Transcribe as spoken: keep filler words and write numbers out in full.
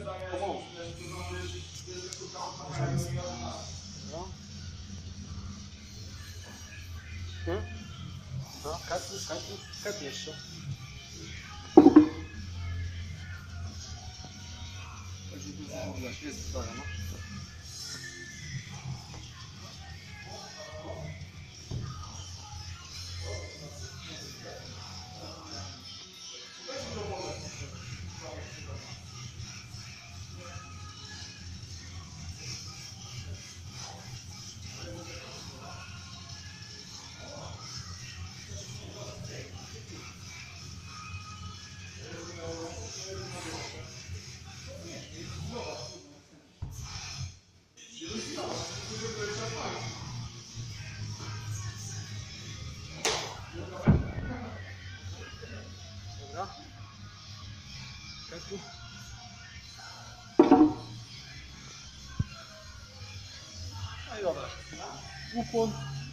Pomału. Hmm? No, katnij, katnij, katnij jeszcze. Jest dobra, no. Dobra. Katnij. No i dobra. Ukłon.